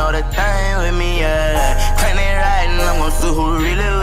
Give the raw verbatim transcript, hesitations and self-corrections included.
know the thing with me, yeah. Crank that riding, I'm gon' see who really